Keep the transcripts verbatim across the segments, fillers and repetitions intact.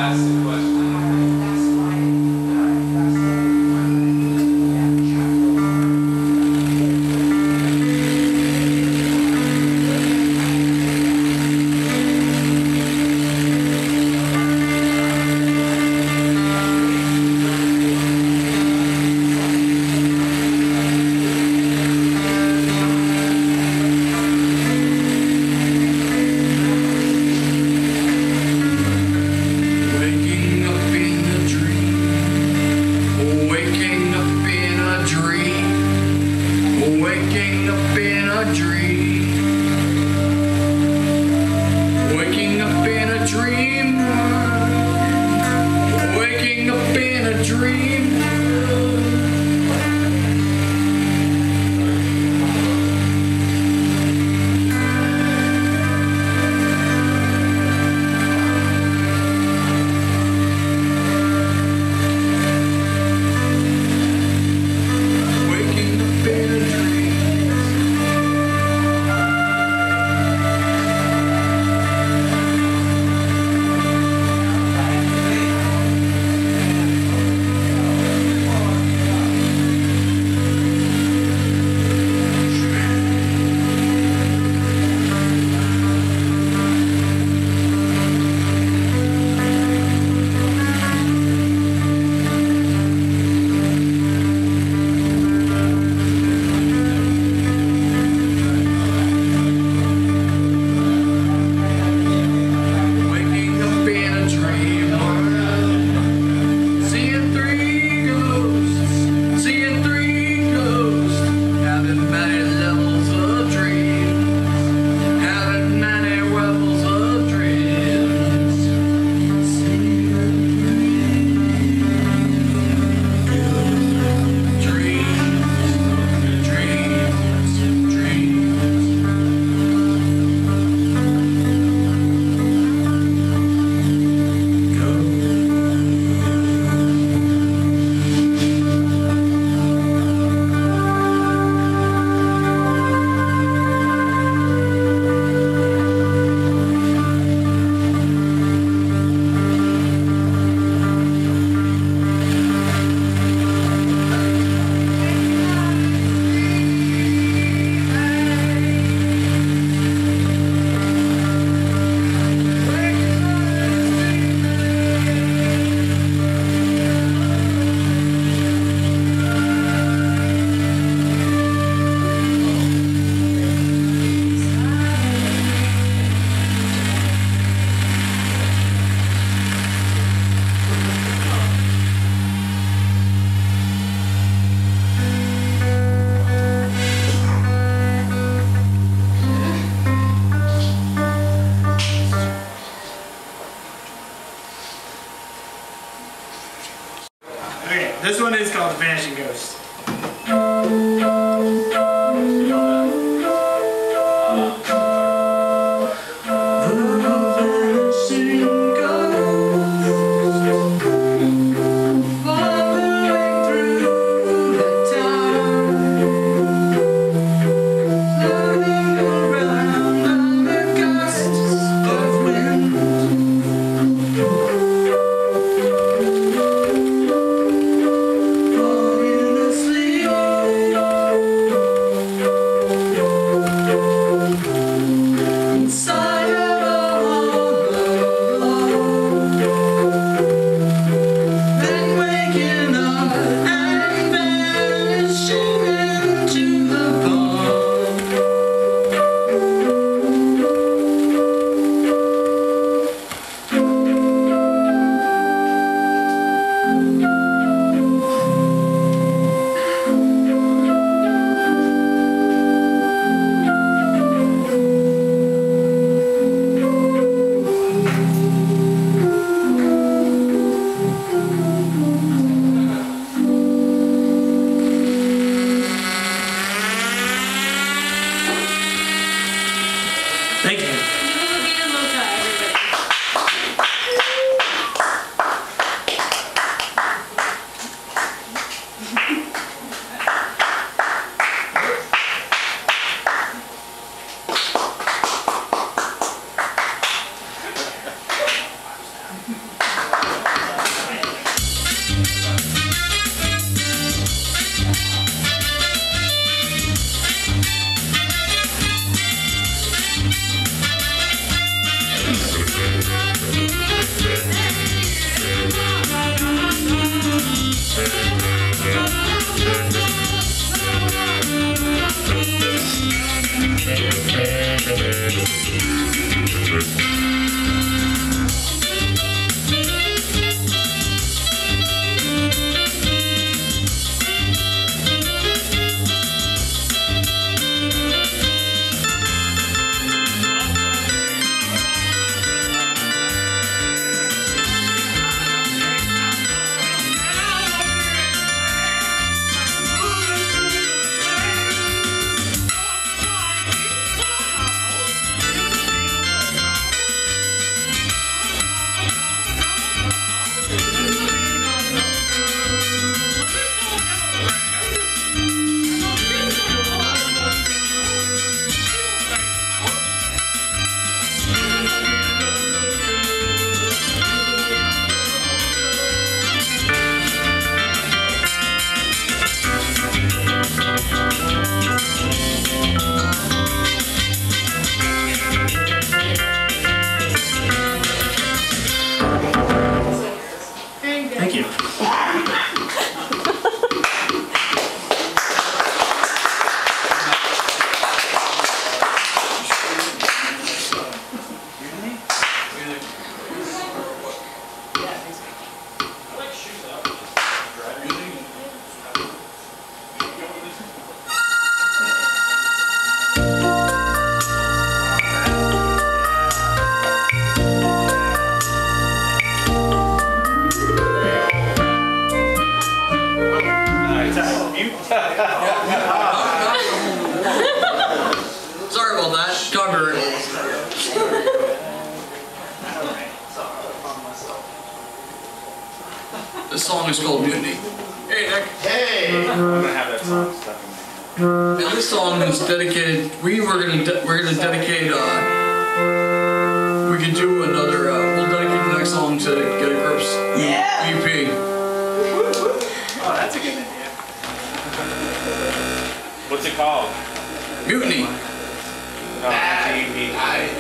That's the question. This one is called Vanishing Ghost. Thank you. This song is called Mutiny. Hey, Nick. Hey! I'm gonna have that song stuck in my head. And this song is dedicated. We were gonna de we're gonna dedicate. Uh, we could do another. Uh, we'll dedicate the next song to Get a Grip's Yeah. E P. Oh, that's a good idea. What's it called? Mutiny. Oh, T V.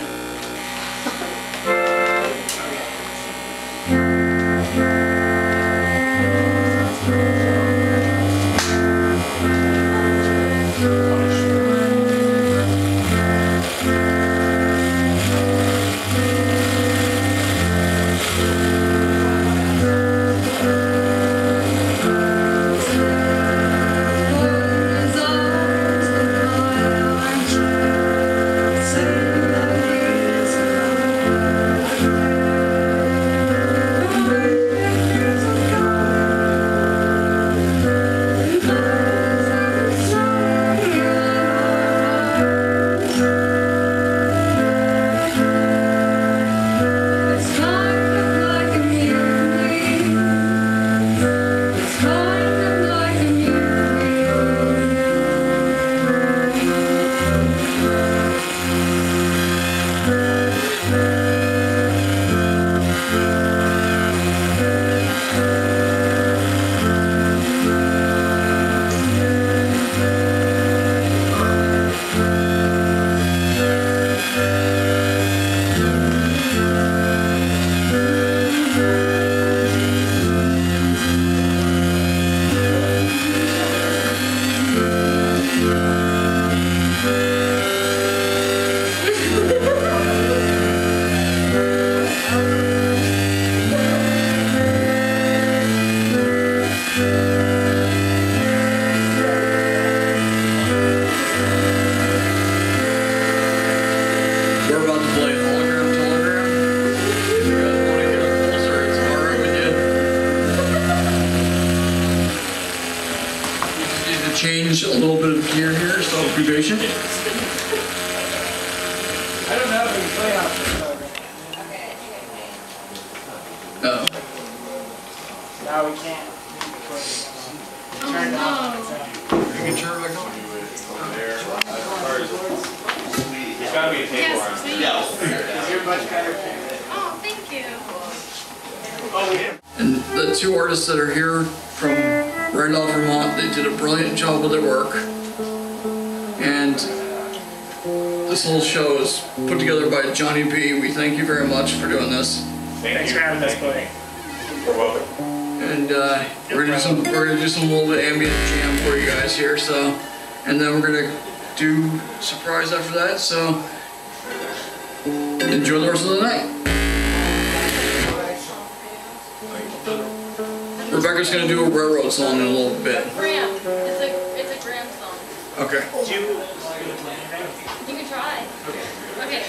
We're about to play hologram telegram. If you guys want to get up closer, it's alright with you. We just need to change a little bit of gear here, so be patient. I don't know if we can play off. No. No, we can't. Turn it off. You can turn it back on. There. There's gotta be a table Yes, around. please. You're much better. Oh, thank you. Oh, yeah. And the two artists that are here from Randolph, Vermont, they did a brilliant job with their work. And this whole show is put together by Johnny B. We thank you very much for doing this. Thank Thanks you. for having us Thank you. play. You're welcome. And uh, we're gonna do some we're gonna do some little bit of ambient jam for you guys here, so and then we're gonna do surprise after that, so enjoy the rest of the night. Rebecca's gonna do a railroad song in a little bit. Graham. It's a it's a Graham song. Okay. Do you You can try. Okay. Okay.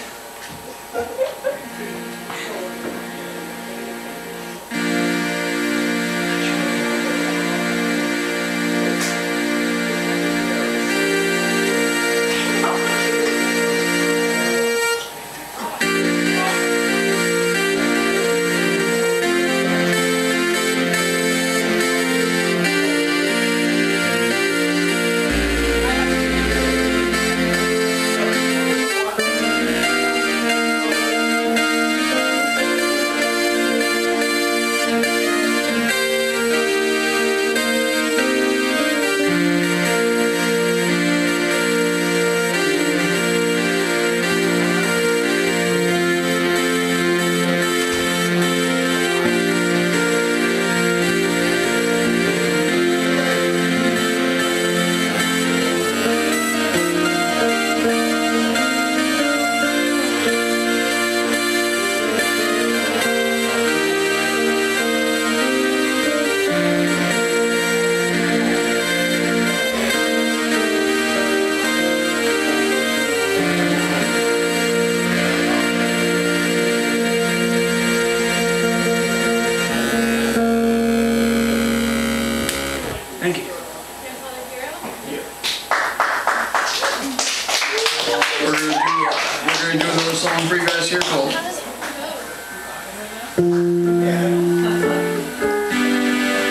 song for you guys here called. How does it go?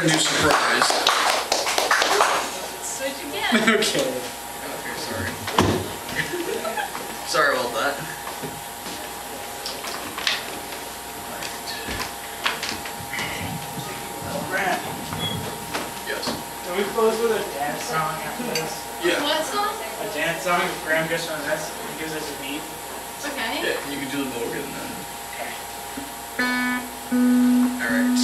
gonna do surprise. Switch again. Okay. Okay, sorry. Sorry about that. Brad, Yes. can we close with a dance song after this? Yeah. What song? A dance song if Graham gets on this and gives us a beat. Okay. Yeah, you can do the vocal then. Okay. Alright.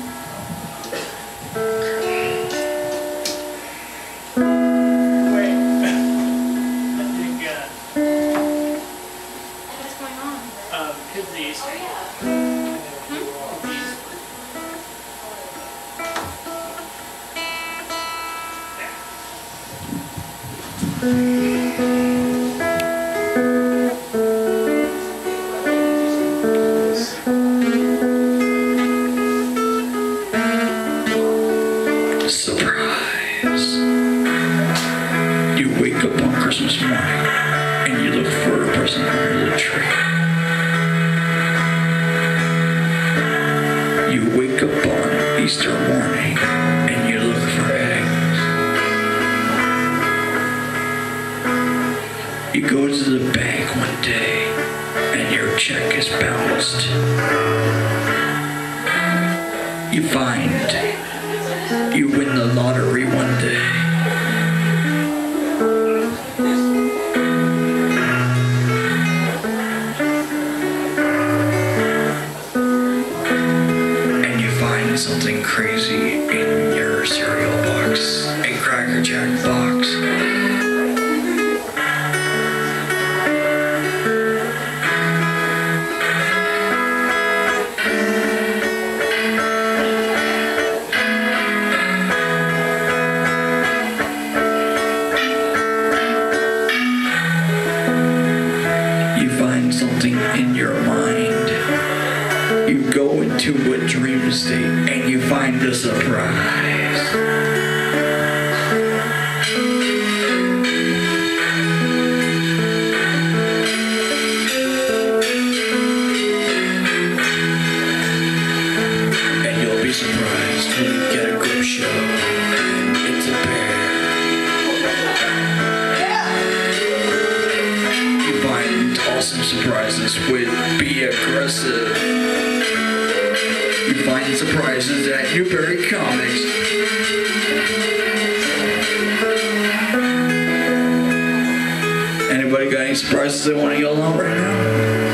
Wait. I think, uh, What's going on? um, kids these. Oh, yeah. Surprise. You wake up on Christmas morning and you look for a present under the tree. You wake up on Easter morning and you look for eggs. You go to the bank one day and your check is bounced. You find you win the lottery one day. And you find something crazy in your cereal box, a Cracker Jack box. Something in your mind. You go into a dream state and you find a surprise. And you'll be surprised when you get a good show and it's a bear. Awesome surprises with Be Aggressive. You find surprises at Newberry Comics. Anybody got any surprises they want to yell out right now?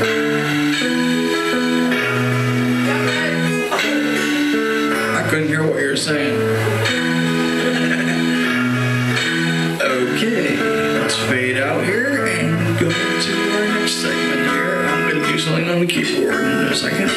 I couldn't hear what you were saying. Okay, let's fade out here and go to our next segment here. I'm going to do something on the keyboard in a second.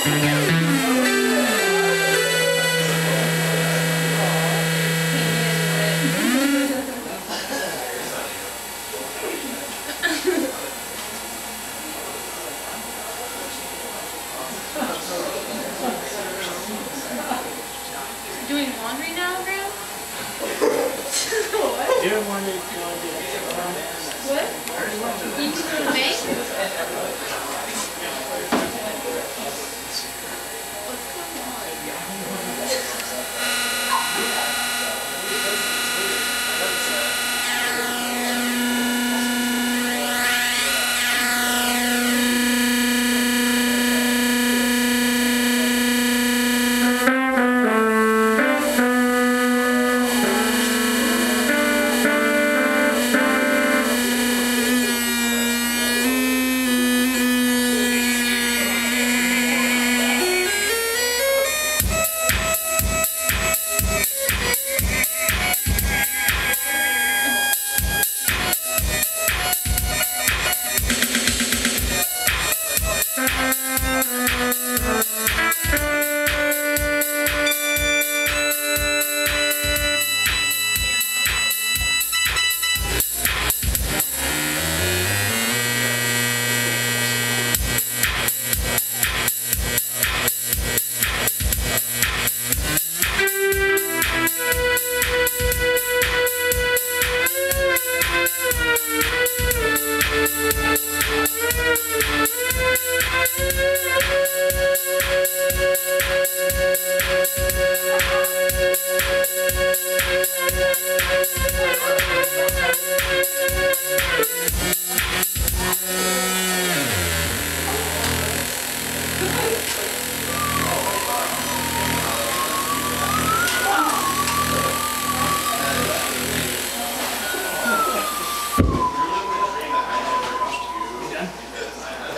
Doing laundry now, Graham? You don't want to, you want to do that. What? You just want to bake?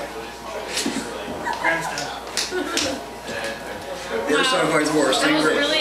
We're Sci Fi Forest. Thank you very much.